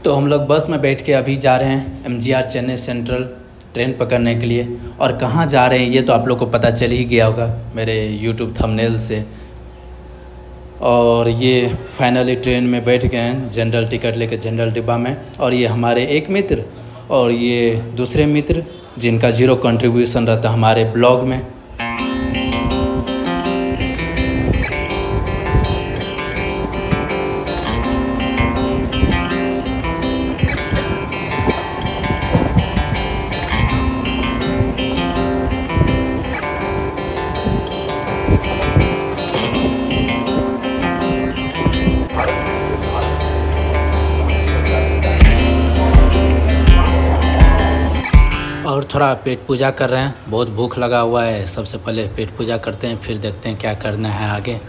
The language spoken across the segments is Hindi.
तो हम लोग बस में बैठ के अभी जा रहे हैं MGR चेन्नई सेंट्रल ट्रेन पकड़ने के लिए। और कहाँ जा रहे हैं ये तो आप लोग को पता चल ही गया होगा मेरे YouTube थंबनेल से। और ये फाइनली ट्रेन में बैठ गए हैं जनरल टिकट लेके जनरल डिब्बा में। और ये हमारे एक मित्र और ये दूसरे मित्र जिनका 0 कंट्रीब्यूशन रहता हमारे ब्लॉग में। और थोड़ा पेट पूजा कर रहे हैं, बहुत भूख लगा हुआ है। सबसे पहले पेट पूजा करते हैं, फिर देखते हैं क्या करना है आगे।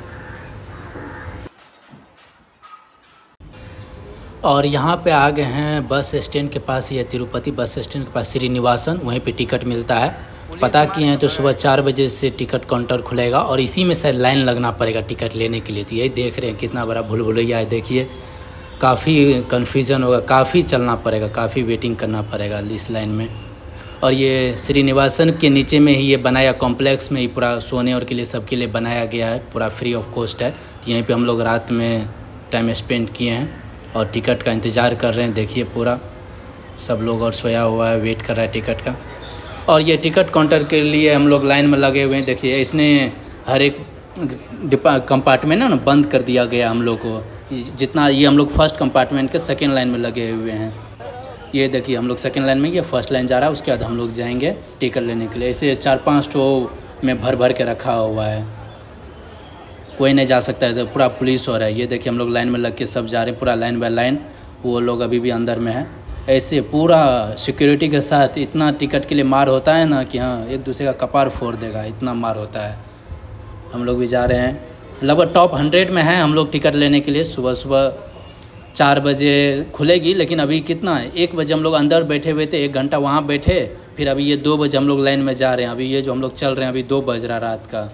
और यहाँ पे आ गए हैं बस स्टैंड के पास, ये तिरुपति बस स्टैंड के पास श्रीनिवासन, वहीं पे टिकट मिलता है। पता किए हैं तो सुबह 4 बजे से टिकट काउंटर खुलेगा और इसी में शायद लाइन लगना पड़ेगा टिकट लेने के लिए। तो यही देख रहे हैं कितना बड़ा भूल-भुलैया है, देखिए काफ़ी कन्फ्यूज़न होगा, काफ़ी चलना पड़ेगा, काफ़ी वेटिंग करना पड़ेगा इस लाइन में। और ये श्रीनिवासन के नीचे में ही ये बनाया कॉम्प्लेक्स में ही पूरा सोने और के लिए सबके लिए बनाया गया है, पूरा फ्री ऑफ कॉस्ट है। तो यहीं पे हम लोग रात में टाइम स्पेंड किए हैं और टिकट का इंतज़ार कर रहे हैं। देखिए पूरा सब लोग और सोया हुआ है, वेट कर रहा है टिकट का। और ये टिकट काउंटर के लिए हम लोग लाइन में लगे हुए हैं। देखिए इसने हर एक कंपार्टमेंट ना बंद कर दिया गया हम लोग को। जितना ये हम लोग फर्स्ट कंपार्टमेंट के सेकेंड लाइन में लगे हुए हैं। ये देखिए हम लोग सेकंड लाइन में, ये फर्स्ट लाइन जा रहा है, उसके बाद हम लोग जाएंगे टिकट लेने के लिए। ऐसे 4-5 ठो में भर के रखा हुआ है, कोई नहीं जा सकता है, तो पूरा पुलिस हो रहा है। ये देखिए हम लोग लाइन में लग के सब जा रहे हैं, पूरा लाइन बाय लाइन। वो लोग अभी भी अंदर में है। ऐसे पूरा सिक्योरिटी के साथ इतना टिकट के लिए मार होता है ना कि हाँ एक दूसरे का कपार फोड़ देगा, इतना मार होता है। हम लोग भी जा रहे हैं, लगभग टॉप 100 में है हम लोग टिकट लेने के लिए। सुबह 4 बजे खुलेगी, लेकिन अभी कितना है 1 बजे हम लोग अंदर बैठे हुए थे, 1 घंटा वहाँ बैठे, फिर अभी ये 2 बजे हम लोग लाइन में जा रहे हैं। अभी ये जो हम लोग चल रहे हैं अभी 2 बज रहा रात का।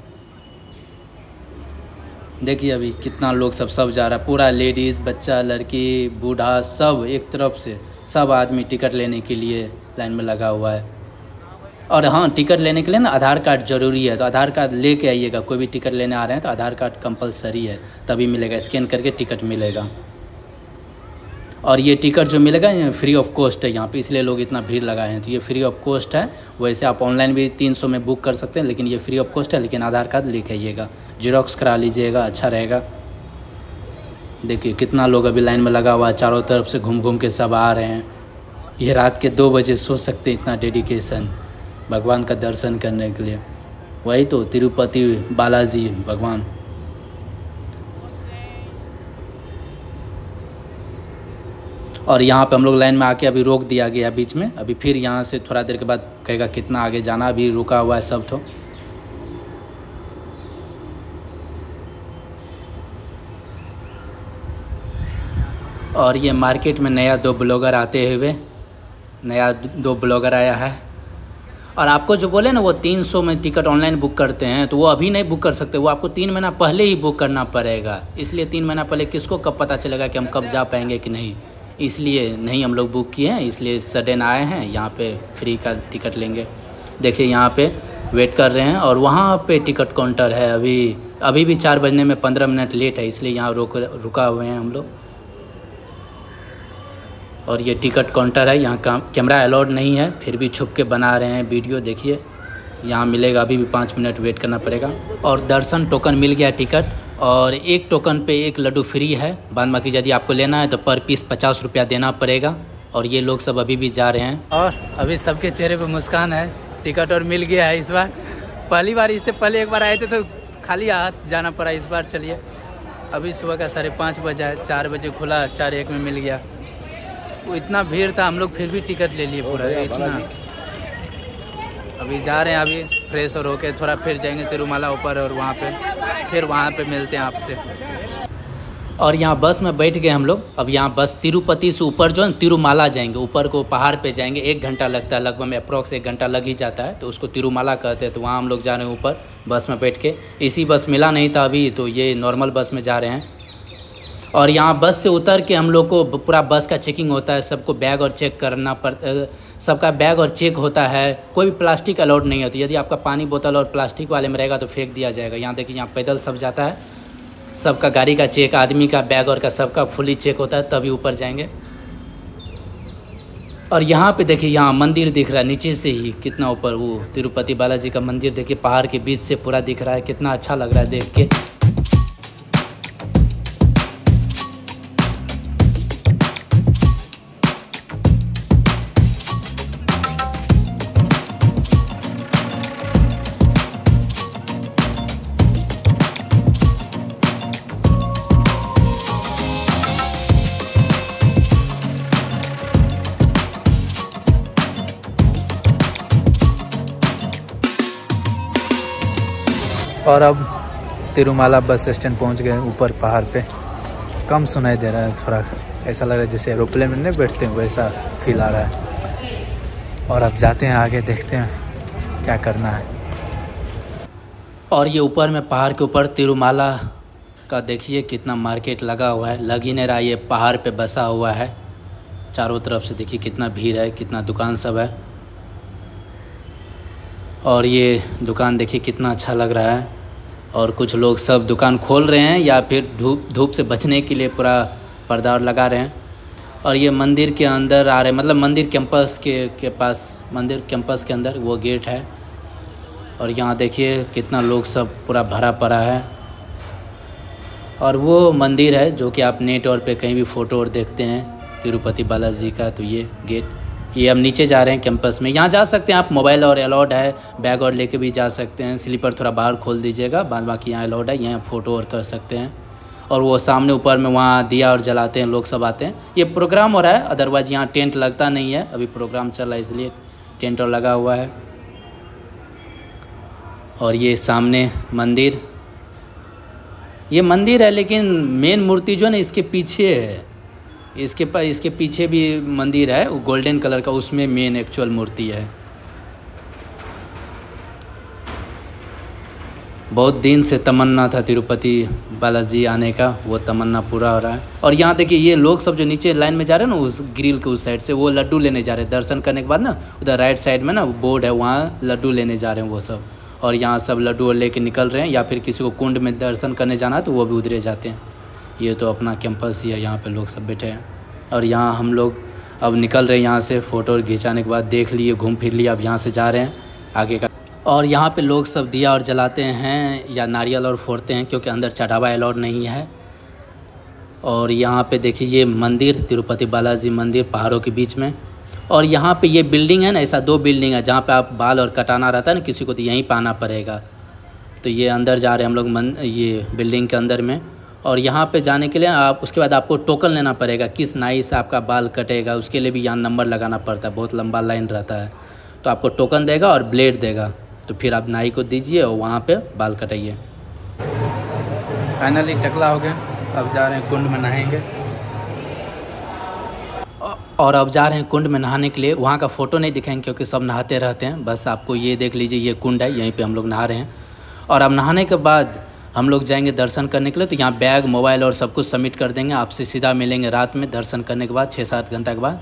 देखिए अभी कितना लोग सब जा रहा है, पूरा लेडीज़, बच्चा, लड़की, बूढ़ा, सब एक तरफ से सब आदमी टिकट लेने के लिए लाइन में लगा हुआ है। और हाँ, टिकट लेने के लिए ना आधार कार्ड ज़रूरी है, तो आधार कार्ड लेके आइएगा। कोई भी टिकट लेने आ रहे हैं तो आधार कार्ड कंपलसरी है, तभी मिलेगा, स्कैन करके टिकट मिलेगा। और ये टिकट जो मिलेगा फ्री ऑफ कॉस्ट है यहाँ पे, इसलिए लोग इतना भीड़ लगाए हैं। तो ये फ्री ऑफ कॉस्ट है। वैसे आप ऑनलाइन भी 300 में बुक कर सकते हैं, लेकिन ये फ्री ऑफ कॉस्ट है। लेकिन आधार कार्ड लेके आइएगा, जेरोक्स करा लीजिएगा, अच्छा रहेगा। देखिए कितना लोग अभी लाइन में लगा हुआ है, चारों तरफ से घूम के सब आ रहे हैं। ये रात के 2 बजे सो सकते हैं, इतना डेडिकेशन भगवान का दर्शन करने के लिए। वही तो तिरुपति बालाजी भगवान। और यहाँ पे हम लोग लाइन में आके अभी रोक दिया गया बीच में। अभी फिर यहाँ से थोड़ा देर के बाद कहेगा कितना आगे जाना, अभी रुका हुआ है सब तो। और ये मार्केट में नया 2 ब्लॉगर आते हुए, नया 2 ब्लॉगर आया है। और आपको जो बोले ना वो 300 में टिकट ऑनलाइन बुक करते हैं, तो वो अभी नहीं बुक कर सकते, वो आपको 3 महीना पहले ही बुक करना पड़ेगा। इसलिए 3 महीना पहले किसको कब पता चलेगा कि हम कब जा पाएंगे कि नहीं, इसलिए नहीं हम लोग बुक किए हैं। इसलिए सडन आए हैं यहाँ पे, फ्री का टिकट लेंगे। देखिए यहाँ पे वेट कर रहे हैं और वहाँ पे टिकट काउंटर है। अभी भी 4 बजने में 15 मिनट लेट है, इसलिए यहाँ रुका हुए हैं हम लोग। और ये टिकट काउंटर है, यहाँ का कैमरा अलाउड नहीं है, फिर भी छुप के बना रहे हैं वीडियो। देखिए यहाँ मिलेगा, अभी भी 5 मिनट वेट करना पड़ेगा। और दर्शन टोकन मिल गया टिकट, और 1 टोकन पे 1 लड्डू फ्री है। बाद बाकी यदि आपको लेना है तो पर पीस 50 रुपया देना पड़ेगा। और ये लोग सब अभी भी जा रहे हैं और अभी सबके चेहरे पे मुस्कान है। टिकट और मिल गया है इस बार। पहली बार, इससे पहले एक बार आए थे तो खाली हाथ जाना पड़ा। इस बार चलिए, अभी सुबह का 5:30 बजा है, 4 बजे खुला, 4:01 में मिल गया। वो इतना भीड़ था, हम लोग फिर भी टिकट ले लिए पूरा इतना। अभी जा रहे हैं, अभी फ्रेश और होके थोड़ा फिर जाएंगे तिरुमाला ऊपर, और वहाँ पे मिलते हैं आपसे। और यहाँ बस में बैठ गए हम लोग। अब यहाँ बस तिरुपति से ऊपर जो है तिरुमाला जाएंगे, ऊपर को पहाड़ पे जाएंगे। 1 घंटा लगता है, लगभग में अप्रॉक्स 1 घंटा लग ही जाता है, तो उसको तिरुमाला कहते हैं। तो वहाँ हम लोग जा रहे हैं ऊपर बस में बैठ के। इसी बस मिला नहीं था अभी, तो ये नॉर्मल बस में जा रहे हैं। और यहाँ बस से उतर के हम लोग को पूरा बस का चेकिंग होता है, सबको बैग और चेक करना पड़ता, सबका बैग और चेक होता है। कोई भी प्लास्टिक अलाउड नहीं होती। यदि आपका पानी बोतल और प्लास्टिक वाले में रहेगा तो फेंक दिया जाएगा। यहाँ देखिए, यहाँ पैदल सब जाता है, सबका गाड़ी का चेक, आदमी का बैग और का सबका फुली चेक होता है, तभी ऊपर जाएंगे। और यहाँ पे देखिए, यहाँ मंदिर दिख रहा है नीचे से ही, कितना ऊपर वो तिरुपति बालाजी का मंदिर देखिए, पहाड़ के बीच से पूरा दिख रहा है, कितना अच्छा लग रहा है देख के। और अब तिरुमाला बस स्टैंड पहुंच गए, ऊपर पहाड़ पे। कम सुनाई दे रहा है, थोड़ा ऐसा लग रहा है जैसे एरोप्लेन में नहीं बैठते हैं वैसा फील आ रहा है। और अब जाते हैं आगे, देखते हैं क्या करना है। और ये ऊपर में पहाड़ के ऊपर तिरुमाला का देखिए कितना मार्केट लगा हुआ है, लग ही नहीं रहा, ये पहाड़ पे बसा हुआ है। चारों तरफ से देखिए कितना भीड़ है, कितना दुकान सब है। और ये दुकान देखिए कितना अच्छा लग रहा है। और कुछ लोग सब दुकान खोल रहे हैं या फिर धूप से बचने के लिए पूरा पर्दा लगा रहे हैं। और ये मंदिर के अंदर आ रहे हैं, मतलब मंदिर कैंपस के पास, मंदिर कैंपस के अंदर वो गेट है। और यहाँ देखिए कितना लोग सब पूरा भरा पड़ा है। और वो मंदिर है जो कि आप नेट और पे कहीं भी फ़ोटो और देखते हैं तिरुपति बालाजी का। तो ये गेट, ये हम नीचे जा रहे हैं कैंपस में। यहाँ जा सकते हैं आप, मोबाइल और अलाउड है, बैग और लेके भी जा सकते हैं। स्लीपर थोड़ा बाहर खोल दीजिएगा, बाद बाकी यहाँ अलाउड है, यहाँ फ़ोटो और कर सकते हैं। और वो सामने ऊपर में वहाँ दिया और जलाते हैं, लोग सब आते हैं। ये प्रोग्राम हो रहा है, अदरवाइज़ यहाँ टेंट लगता नहीं है, अभी प्रोग्राम चल रहा है इसलिए टेंट और लगा हुआ है। और ये सामने मंदिर, ये मंदिर है लेकिन मेन मूर्ति जो है ना इसके पीछे है। इसके पीछे भी मंदिर है, वो गोल्डन कलर का, उसमें मेन एक्चुअल मूर्ति है। बहुत दिन से तमन्ना था तिरुपति बालाजी आने का, वो तमन्ना पूरा हो रहा है। और यहाँ देखिए ये लोग सब जो नीचे लाइन में जा रहे हैं ना, उस ग्रिल के उस साइड से वो लड्डू लेने जा रहे हैं। दर्शन करने के बाद ना उधर राइट साइड में ना बोर्ड है, वहाँ लड्डू लेने जा रहे हैं वो सब। और यहाँ सब लड्डू लेके निकल रहे हैं, या फिर किसी को कुंड में दर्शन करने जाना है तो वो भी उधरे जाते हैं। ये तो अपना कैंपस ही है, यहाँ पे लोग सब बैठे हैं। और यहाँ हम लोग अब निकल रहे हैं यहाँ से, फ़ोटो खिंचाने के बाद देख लिए, घूम फिर लिए, अब यहाँ से जा रहे हैं आगे का। और यहाँ पे लोग सब दिया और जलाते हैं या नारियल और फोड़ते हैं, क्योंकि अंदर चढ़ावा अलाउड नहीं है। और यहाँ पे देखिए ये मंदिर, तिरुपति बालाजी मंदिर पहाड़ों के बीच में। और यहाँ पे ये बिल्डिंग है ना, ऐसा 2 बिल्डिंग है जहाँ पे आप बाल और कटाना रहता है ना किसी को, तो यहीं पे आना पड़ेगा। तो ये अंदर जा रहे हैं हम लोग ये बिल्डिंग के अंदर में। और यहाँ पे जाने के लिए आप, उसके बाद आपको टोकन लेना पड़ेगा, किस नाई से आपका बाल कटेगा, उसके लिए भी यहाँ नंबर लगाना पड़ता है, बहुत लंबा लाइन रहता है। तो आपको टोकन देगा और ब्लेड देगा, तो फिर आप नाई को दीजिए और वहाँ पे बाल कटाइए। फाइनली टकला हो गया, अब जा रहे हैं कुंड में नहाएंगे। और अब जा रहे हैं कुंड में नहाने के लिए। वहाँ का फ़ोटो नहीं दिखाएंगे क्योंकि सब नहाते रहते हैं, बस आपको ये देख लीजिए, ये कुंड है, यहीं पे हम लोग नहा रहे हैं। और अब नहाने के बाद हम लोग जाएंगे दर्शन करने के लिए। तो यहाँ बैग, मोबाइल और सब कुछ सबमिट कर देंगे, आपसे सीधा मिलेंगे रात में दर्शन करने के बाद, 6-7 घंटा के बाद।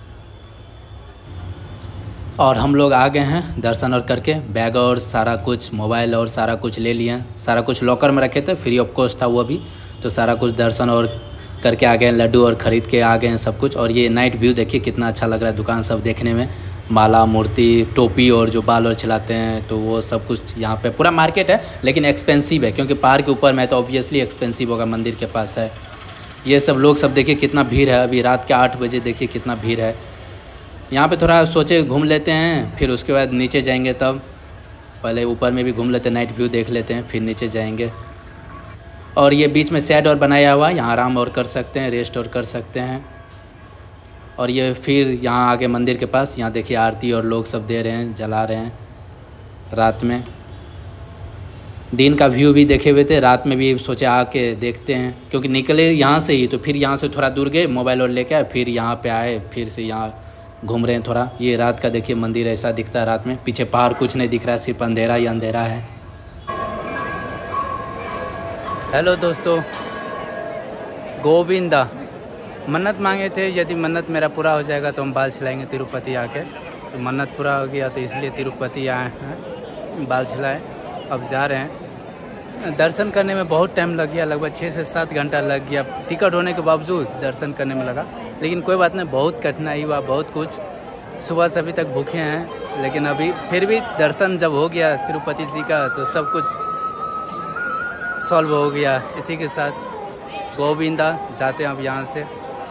और हम लोग आ गए हैं दर्शन और करके, बैग और सारा कुछ, मोबाइल और सारा कुछ ले लिए हैं। सारा कुछ लॉकर में रखे थे, फ्री ऑफ कॉस्ट था वो भी, तो सारा कुछ दर्शन और करके आ गए हैं, लड्डू और ख़रीद के आ गए हैं सब कुछ। और ये नाइट व्यू देखिए कितना अच्छा लग रहा है, दुकान सब देखने में, माला, मूर्ति, टोपी और जो बाल और छिलाते हैं, तो वो सब कुछ यहाँ पे पूरा मार्केट है। लेकिन एक्सपेंसिव है क्योंकि पहाड़ के ऊपर में, तो ऑब्वियसली एक्सपेंसिव होगा, मंदिर के पास है। ये सब लोग सब देखिए कितना भीड़ है, अभी रात के 8 बजे देखिए कितना भीड़ है। यहाँ पे थोड़ा सोचे घूम लेते हैं, फिर उसके बाद नीचे जाएंगे, तब पहले ऊपर में भी घूम लेते हैं, नाइट व्यू देख लेते हैं, फिर नीचे जाएंगे। और ये बीच में शेड और बनाया हुआ है, यहाँ आराम और कर सकते हैं, रेस्ट और कर सकते हैं। और ये फिर यहाँ आगे मंदिर के पास, यहाँ देखिए आरती और लोग सब दे रहे हैं, जला रहे हैं रात में। दिन का व्यू भी देखे हुए थे, रात में भी सोचे आके देखते हैं, क्योंकि निकले यहाँ से ही, तो फिर यहाँ से थोड़ा दूर गए, मोबाइल और लेके आए, फिर यहाँ पे आए, फिर से यहाँ घूम रहे हैं थोड़ा। ये रात का देखिए मंदिर ऐसा दिखता है रात में, पीछे पहाड़ कुछ नहीं दिख रहा है, सिर्फ अंधेरा ही अंधेरा है। हेलो दोस्तों, गोविंदा। मन्नत मांगे थे, यदि मन्नत मेरा पूरा हो जाएगा तो हम बाल छिलाएंगे तिरुपति आके। तो मन्नत पूरा हो गया तो इसलिए तिरुपति आए हैं, बाल छिलाए। अब जा रहे हैं। दर्शन करने में बहुत टाइम लग गया, लगभग 6 से 7 घंटा लग गया। टिकट होने के बावजूद दर्शन करने में लगा, लेकिन कोई बात नहीं, बहुत कठिनाई हुआ, बहुत कुछ। सुबह से अभी तक भूखे हैं, लेकिन अभी फिर भी दर्शन जब हो गया तिरुपति जी का तो सब कुछ सॉल्व हो गया। इसी के साथ गोविंदा जाते हैं अब यहाँ से।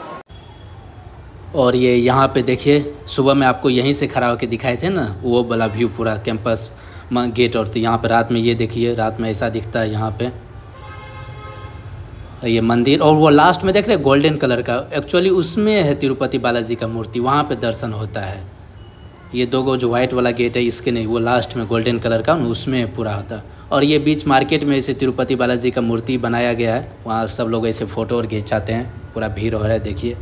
और ये यहाँ पे देखिए, सुबह में आपको यहीं से खड़ा होकर दिखाए थे ना, वो वाला व्यू पूरा कैंपस गेट। और तो यहाँ पे रात में ये देखिए, रात में ऐसा दिखता है यहाँ पे ये मंदिर। और वो लास्ट में देख रहे हैं गोल्डन कलर का, एक्चुअली उसमें है तिरुपति बालाजी का मूर्ति, वहाँ पे दर्शन होता है। ये दो गो जो वाइट वाला गेट है इसके नहीं, वो लास्ट में गोल्डन कलर का उसमें पूरा होता है। और ये बीच मार्केट में ऐसे तिरुपति बालाजी का मूर्ति बनाया गया है, वहाँ सब लोग ऐसे फ़ोटो और खिंचाते हैं, पूरा भीड़ हो रहा है देखिए।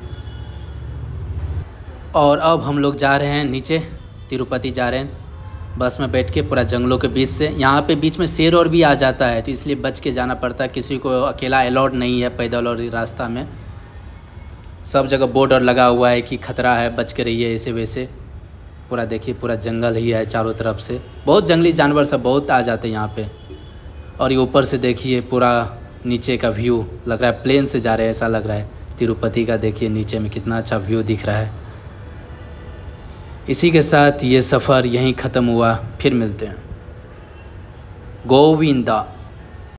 और अब हम लोग जा रहे हैं नीचे, तिरुपति जा रहे हैं बस में बैठ के, पूरा जंगलों के बीच से। यहाँ पे बीच में शेर और भी आ जाता है, तो इसलिए बच के जाना पड़ता है, किसी को अकेला अलाउड नहीं है पैदल और रास्ता में। सब जगह बोर्ड और लगा हुआ है कि खतरा है, बच के रहिए ऐसे वैसे। पूरा देखिए, पूरा जंगल ही है चारों तरफ से, बहुत जंगली जानवर सब बहुत आ जाते हैं यहाँ पे। और ये ऊपर से देखिए पूरा नीचे का व्यू, लग रहा है प्लेन से जा रहे हैं ऐसा लग रहा है। तिरुपति का देखिए नीचे में कितना अच्छा व्यू दिख रहा है। इसी के साथ ये सफ़र यहीं ख़त्म हुआ, फिर मिलते हैं। गोविंदा।